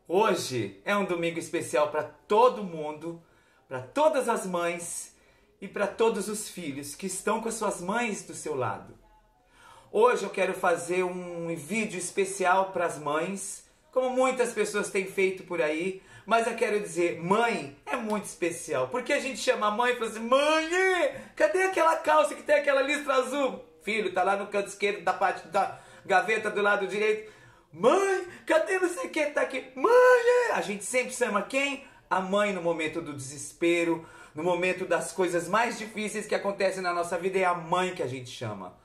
Hoje é um domingo especial para todo mundo, para todas as mães e para todos os filhos que estão com as suas mães do seu lado. Hoje eu quero fazer um vídeo especial para as mães, como muitas pessoas têm feito por aí, mas eu quero dizer, mãe é muito especial, porque a gente chama a mãe e fala assim, mãe, cadê aquela calça que tem aquela listra azul? Filho, tá lá no canto esquerdo da parte da gaveta do lado direito. Mãe, cadê não sei o que? Tá aqui. Mãe! A gente sempre chama quem? A mãe no momento do desespero, no momento das coisas mais difíceis que acontecem na nossa vida, é a mãe que a gente chama.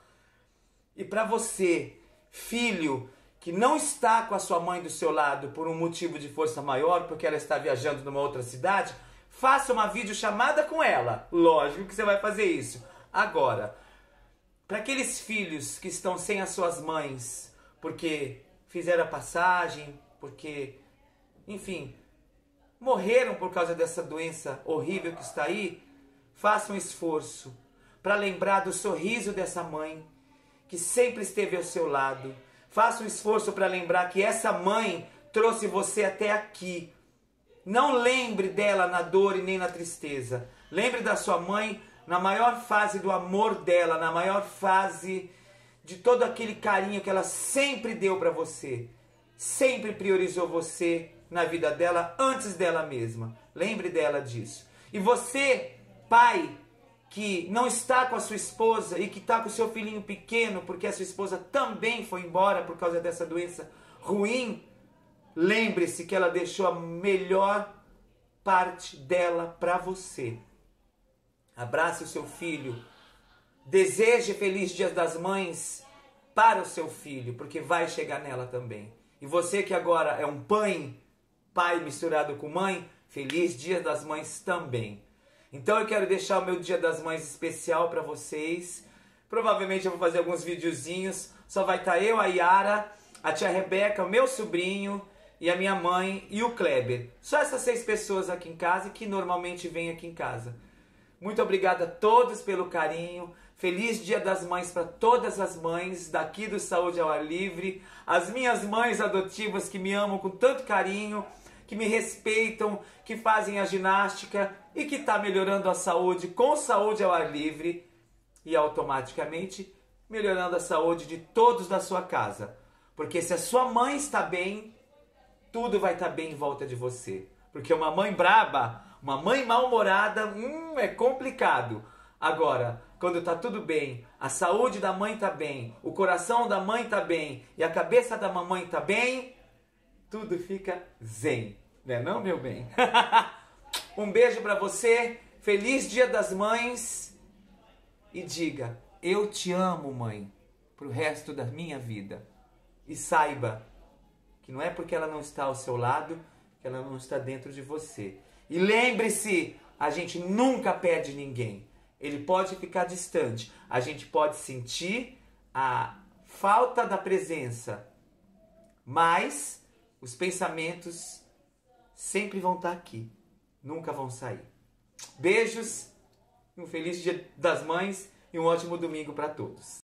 E para você, filho, que não está com a sua mãe do seu lado por um motivo de força maior, porque ela está viajando numa outra cidade, faça uma videochamada com ela. Lógico que você vai fazer isso. Agora, para aqueles filhos que estão sem as suas mães, porque fizeram a passagem, porque, enfim, morreram por causa dessa doença horrível que está aí, faça um esforço para lembrar do sorriso dessa mãe, que sempre esteve ao seu lado. Faça um esforço para lembrar que essa mãe trouxe você até aqui. Não lembre dela na dor e nem na tristeza. Lembre da sua mãe na maior fase do amor dela, na maior fase de todo aquele carinho que ela sempre deu para você. Sempre priorizou você na vida dela antes dela mesma. Lembre dela disso. E você, pai, que não está com a sua esposa e que está com o seu filhinho pequeno, porque a sua esposa também foi embora por causa dessa doença ruim, lembre-se que ela deixou a melhor parte dela para você. Abrace o seu filho. Deseje Feliz Dia das Mães para o seu filho, porque vai chegar nela também. E você que agora é um pai misturado com mãe, Feliz Dia das Mães também. Então eu quero deixar o meu Dia das Mães especial para vocês. Provavelmente eu vou fazer alguns videozinhos. Só vai estar eu, a Yara, a tia Rebeca, o meu sobrinho e a minha mãe e o Kleber. Só essas 6 pessoas aqui em casa que normalmente vêm aqui em casa. Muito obrigado a todos pelo carinho. Feliz Dia das Mães para todas as mães daqui do Saúde ao Ar Livre. As minhas mães adotivas que me amam com tanto carinho, que me respeitam, que fazem a ginástica e que está melhorando a saúde com Saúde ao Ar Livre e automaticamente melhorando a saúde de todos da sua casa. Porque se a sua mãe está bem, tudo vai estar bem em volta de você. Porque uma mãe braba, uma mãe mal-humorada, é complicado. Agora, quando está tudo bem, a saúde da mãe está bem, o coração da mãe está bem e a cabeça da mamãe está bem, tudo fica zen. Não é não, meu bem? Um beijo para você, Feliz Dia das Mães e diga, eu te amo, mãe, pro resto da minha vida. E saiba que não é porque ela não está ao seu lado que ela não está dentro de você. E lembre-se, a gente nunca perde ninguém. Ele pode ficar distante, a gente pode sentir a falta da presença, mas os pensamentos sempre vão estar aqui, nunca vão sair. Beijos, um feliz Dia das Mães e um ótimo domingo para todos.